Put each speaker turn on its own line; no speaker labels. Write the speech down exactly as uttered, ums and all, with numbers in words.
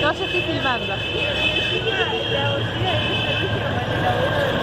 No, yo estoy filmando.
Y encima la botella de servicio para el laburo